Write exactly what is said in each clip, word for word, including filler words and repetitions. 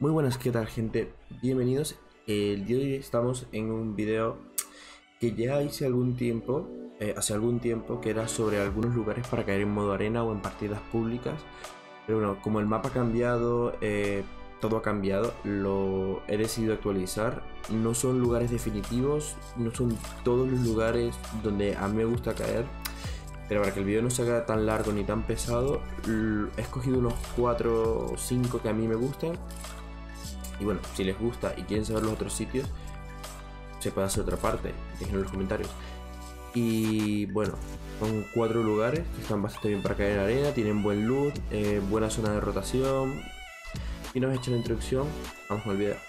Muy buenas, ¿qué tal, gente? Bienvenidos. El día de hoy estamos en un video que ya hice algún tiempo, eh, hace algún tiempo, que era sobre algunos lugares para caer en modo arena o en partidas públicas. Pero bueno, como el mapa ha cambiado, eh, todo ha cambiado, lo he decidido actualizar. No son lugares definitivos, no son todos los lugares donde a mí me gusta caer. Pero para que el video no se haga tan largo ni tan pesado, he escogido unos cuatro o cinco que a mí me gustan. Y bueno, si les gusta y quieren saber los otros sitios, se puede hacer otra parte, déjenlo en los comentarios. Y bueno, son cuatro lugares que están bastante bien para caer en arena, tienen buen loot, eh, buena zona de rotación. Y una vez hecha la introducción, vamos con el video.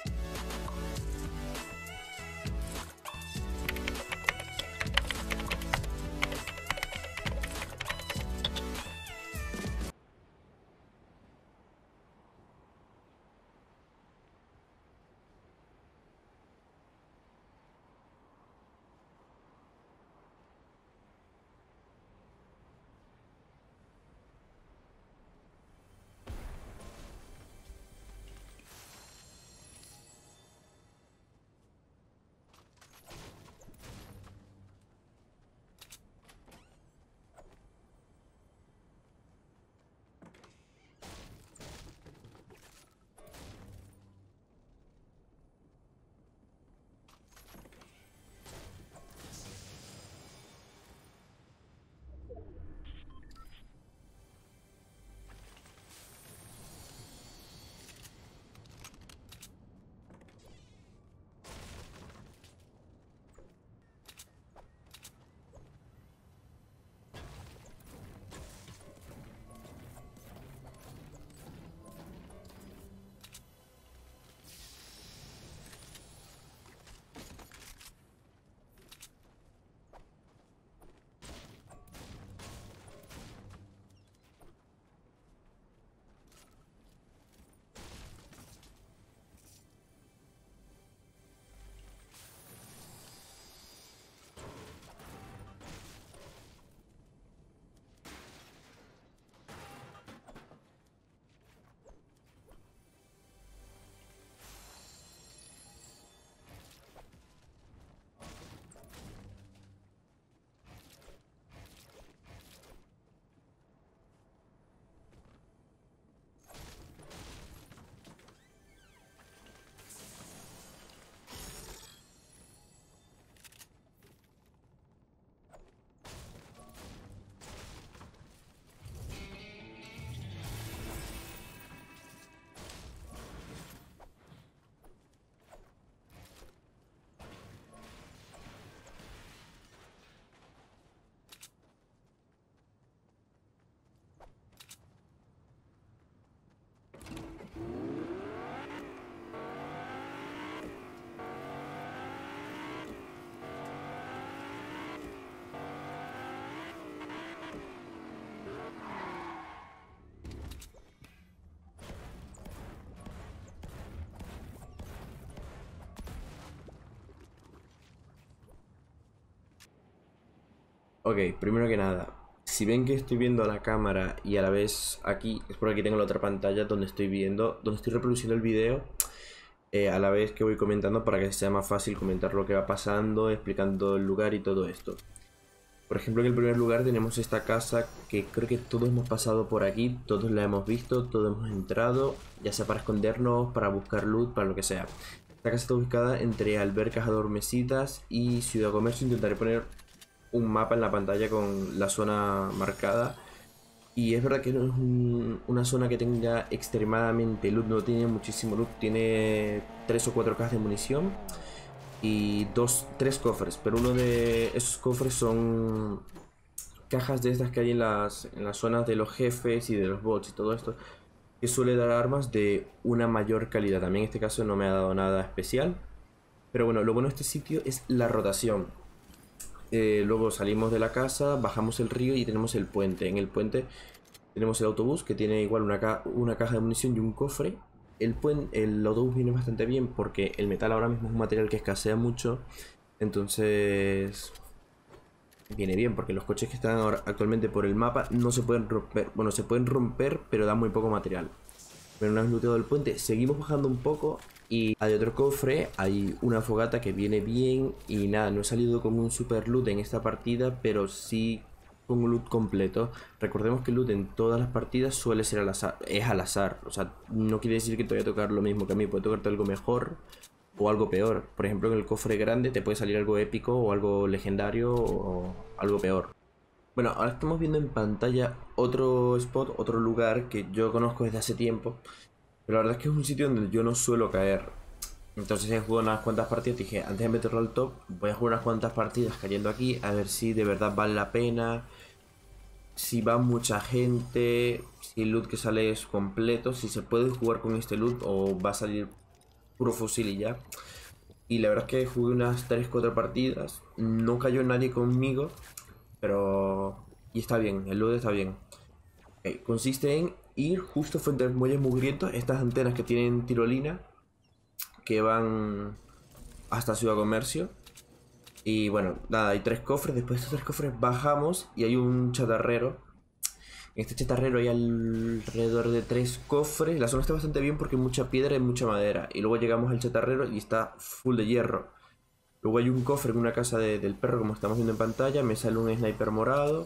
Ok, primero que nada, si ven que estoy viendo a la cámara y a la vez aquí, es porque aquí tengo la otra pantalla donde estoy viendo, donde estoy reproduciendo el video, eh, a la vez que voy comentando para que sea más fácil comentar lo que va pasando, explicando el lugar y todo esto. Por ejemplo, en el primer lugar tenemos esta casa que creo que todos hemos pasado por aquí, todos la hemos visto, todos hemos entrado, ya sea para escondernos, para buscar loot, para lo que sea. Esta casa está ubicada entre albercas adormecidas y Ciudad Comercio. Intentaré poner un mapa en la pantalla con la zona marcada. Y es verdad que no es un, una zona que tenga extremadamente loot, no tiene muchísimo loot, tiene tres o cuatro cajas de munición y dos, tres cofres, pero uno de esos cofres son cajas de estas que hay en las, en las zonas de los jefes y de los bots y todo esto, que suele dar armas de una mayor calidad. También en este caso no me ha dado nada especial, pero bueno, lo bueno de este sitio es la rotación. Eh, luego salimos de la casa, bajamos el río y tenemos el puente. En el puente tenemos el autobús que tiene igual una, ca una caja de munición y un cofre. El, el autobús viene bastante bien porque el metal ahora mismo es un material que escasea mucho. Entonces viene bien porque los coches que están ahora actualmente por el mapa no se pueden romper. Bueno, se pueden romper, pero dan muy poco material. pero no hemos looteado el puente. Seguimos bajando un poco y hay otro cofre, hay una fogata que viene bien y nada, no he salido con un super loot en esta partida, pero sí con un loot completo. Recordemos que el loot en todas las partidas suele ser al azar, es al azar, o sea, no quiere decir que te vaya a tocar lo mismo que a mí, puede tocarte algo mejor o algo peor. Por ejemplo, en el cofre grande te puede salir algo épico o algo legendario o algo peor. Bueno, ahora estamos viendo en pantalla otro spot, otro lugar que yo conozco desde hace tiempo, pero la verdad es que es un sitio donde yo no suelo caer. Entonces he jugado unas cuantas partidas y dije, antes de meterlo al top, voy a jugar unas cuantas partidas cayendo aquí, a ver si de verdad vale la pena, si va mucha gente, si el loot que sale es completo, si se puede jugar con este loot o va a salir puro fusil y ya. Y la verdad es que jugué unas tres cuatro partidas, no cayó nadie conmigo, pero... y está bien, el loot está bien. Okay, consiste en ir justo frente al muelle mugriento, estas antenas que tienen tirolina, que van hasta Ciudad Comercio. Y bueno, nada, hay tres cofres, después de estos tres cofres bajamos y hay un chatarrero. En este chatarrero hay alrededor de tres cofres, la zona está bastante bien porque hay mucha piedra y mucha madera. Y luego llegamos al chatarrero y está full de hierro. Luego hay un cofre en una casa de, del perro, como estamos viendo en pantalla. Me sale un sniper morado.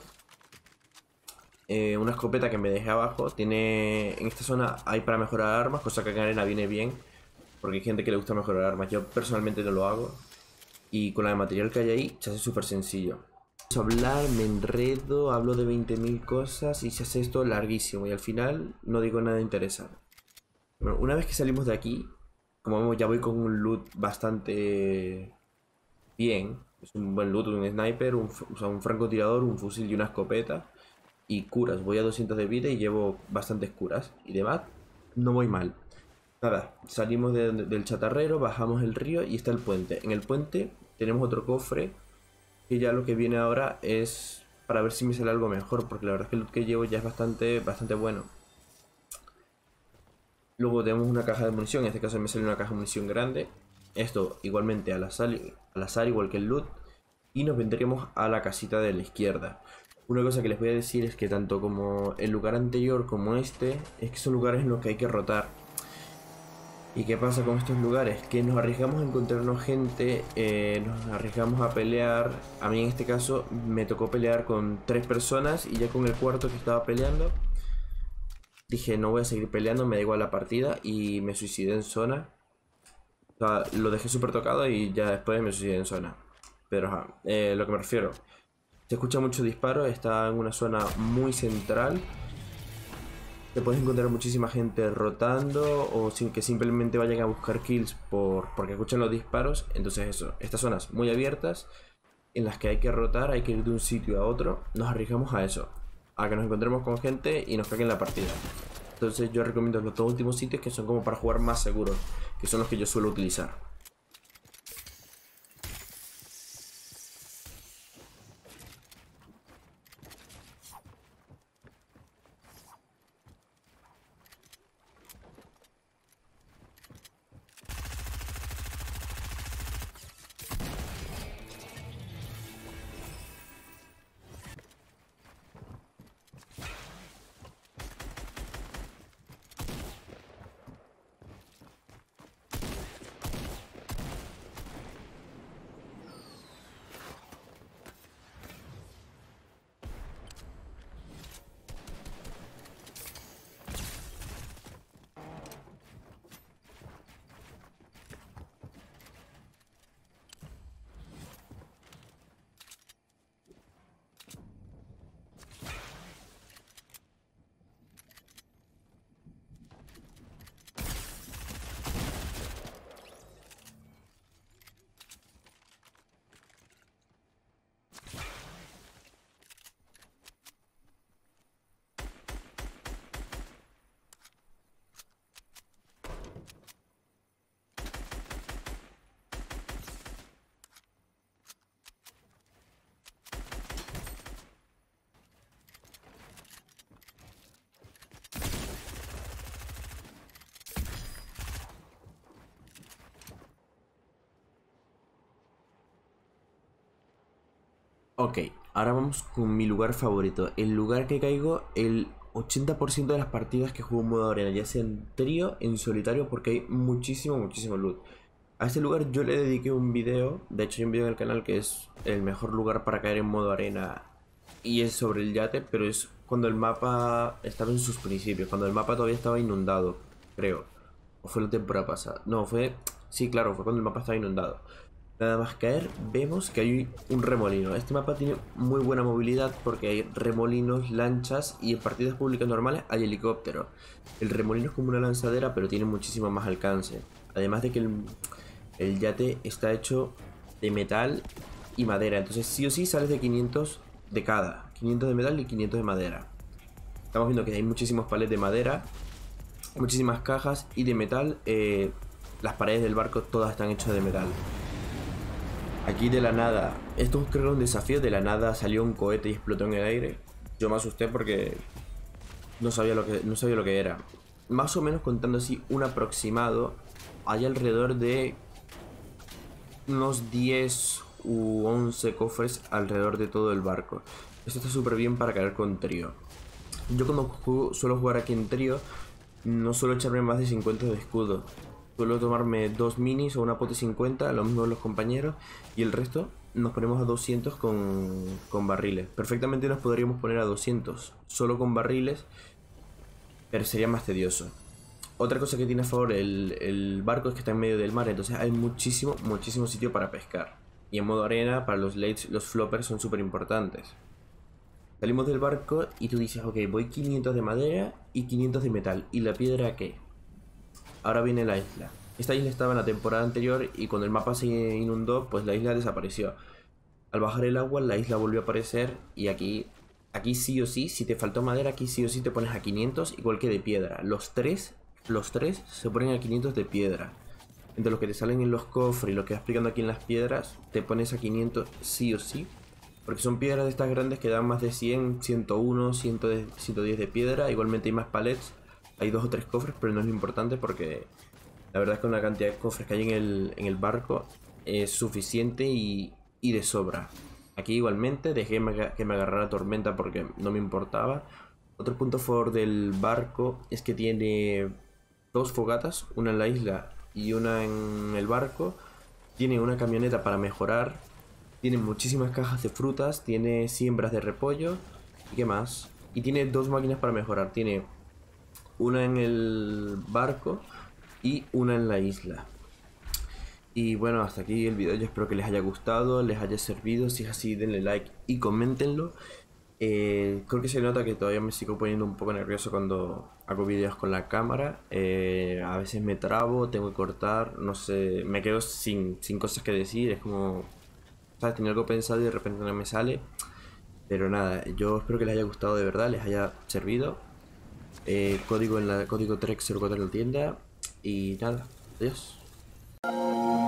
Eh, una escopeta que me dejé abajo. Tiene... En esta zona hay para mejorar armas, cosa que en arena viene bien. Porque hay gente que le gusta mejorar armas. Yo personalmente no lo hago. Y con la de material que hay ahí, se hace súper sencillo. Vamos a hablar, me enredo, hablo de veinte mil cosas y se hace esto larguísimo. Y al final no digo nada interesante. Bueno, una vez que salimos de aquí, como vemos ya voy con un loot bastante... bien, es un buen loot, un sniper, un, o sea, un francotirador, un fusil y una escopeta. Y curas, voy a doscientos de vida y llevo bastantes curas. Y demás, no voy mal. Nada, salimos de, de, del chatarrero, bajamos el río y está el puente. En el puente tenemos otro cofre, que ya lo que viene ahora es para ver si me sale algo mejor, porque la verdad es que el loot que llevo ya es bastante, bastante bueno. Luego tenemos una caja de munición, en este caso me sale una caja de munición grande. Esto igualmente al azar, al azar igual que el loot. Y nos vendremos a la casita de la izquierda. Una cosa que les voy a decir es que tanto como el lugar anterior como este, es que son lugares en los que hay que rotar. ¿Y qué pasa con estos lugares? Que nos arriesgamos a encontrarnos gente, eh, nos arriesgamos a pelear. A mí en este caso me tocó pelear con tres personas y ya con el cuarto que estaba peleando dije no voy a seguir peleando, me da igual la partida y me suicidé en zona. O sea, lo dejé súper tocado y ya después me suicidé en zona. Pero ajá, eh, lo que me refiero. Se escucha mucho disparo, está en una zona muy central. Te puedes encontrar muchísima gente rotando o sin que simplemente vayan a buscar kills por, porque escuchan los disparos. Entonces eso, estas zonas muy abiertas en las que hay que rotar, hay que ir de un sitio a otro. Nos arriesgamos a eso, a que nos encontremos con gente y nos caguen la partida. Entonces yo recomiendo los dos últimos sitios que son como para jugar más seguros, que son los que yo suelo utilizar. Ok, ahora vamos con mi lugar favorito. El lugar que caigo, el ochenta por ciento de las partidas que juego en modo arena, ya sea en trío, en solitario, porque hay muchísimo, muchísimo loot. A este lugar yo le dediqué un video, de hecho hay un video en el canal que es el mejor lugar para caer en modo arena y es sobre el yate, pero es cuando el mapa estaba en sus principios, cuando el mapa todavía estaba inundado, creo. O fue la temporada pasada. No, fue... Sí, claro, fue cuando el mapa estaba inundado. Nada más caer, vemos que hay un remolino. Este mapa tiene muy buena movilidad porque hay remolinos, lanchas y en partidas públicas normales hay helicópteros. El remolino es como una lanzadera, pero tiene muchísimo más alcance. Además de que el, el yate está hecho de metal y madera. Entonces sí o sí sales de quinientos de cada. quinientos de metal y quinientos de madera. Estamos viendo que hay muchísimos palets de madera, muchísimas cajas y de metal. Eh, las paredes del barco todas están hechas de metal. Aquí de la nada, esto creo que era un desafío, de la nada salió un cohete y explotó en el aire. Yo me asusté porque no sabía lo que, no sabía lo que era. Más o menos contando así un aproximado, hay alrededor de unos diez u once cofres alrededor de todo el barco. Esto está súper bien para caer con trío. Yo cuando juego, suelo jugar aquí en trío, no suelo echarme más de cincuenta de escudo. Suelo tomarme dos minis o una pote cincuenta, lo mismo los compañeros, y el resto nos ponemos a doscientos con, con barriles. Perfectamente nos podríamos poner a doscientos solo con barriles, pero sería más tedioso. Otra cosa que tiene a favor el, el barco es que está en medio del mar, entonces hay muchísimo, muchísimo sitio para pescar. Y en modo arena, para los lates, los floppers son súper importantes. Salimos del barco y tú dices, ok, voy quinientos de madera y quinientos de metal. ¿Y la piedra qué? Ahora viene la isla. Esta isla estaba en la temporada anterior y cuando el mapa se inundó, pues la isla desapareció. Al bajar el agua, la isla volvió a aparecer y aquí, aquí sí o sí, si te faltó madera, aquí sí o sí te pones a quinientos, igual que de piedra. Los tres, los tres se ponen a quinientos de piedra. Entre los que te salen en los cofres y lo que vas picando aquí en las piedras, te pones a quinientos sí o sí. Porque son piedras de estas grandes que dan más de cien, ciento uno, ciento diez de piedra. Igualmente hay más palets. Hay dos o tres cofres, pero no es lo importante porque la verdad es que con la cantidad de cofres que hay en el, en el barco es suficiente y, y de sobra. Aquí igualmente dejé que me agarrara tormenta porque no me importaba. Otro punto a favor del barco es que tiene dos fogatas, una en la isla y una en el barco. Tiene una camioneta para mejorar. Tiene muchísimas cajas de frutas, tiene siembras de repollo. ¿Y qué más? Y tiene dos máquinas para mejorar. Tiene una en el barco y una en la isla. Y bueno, hasta aquí el video. Yo espero que les haya gustado, les haya servido. Si es así, denle like y coméntenlo. Eh, creo que se nota que todavía me sigo poniendo un poco nervioso cuando hago vídeos con la cámara. Eh, a veces me trabo, tengo que cortar, no sé, me quedo sin, sin cosas que decir. Es como, ¿sabes? Tenía algo pensado y de repente no me sale. Pero nada, yo espero que les haya gustado de verdad, les haya servido. Eh, código en la código Trex cero cuatro en la tienda. Y nada, adiós.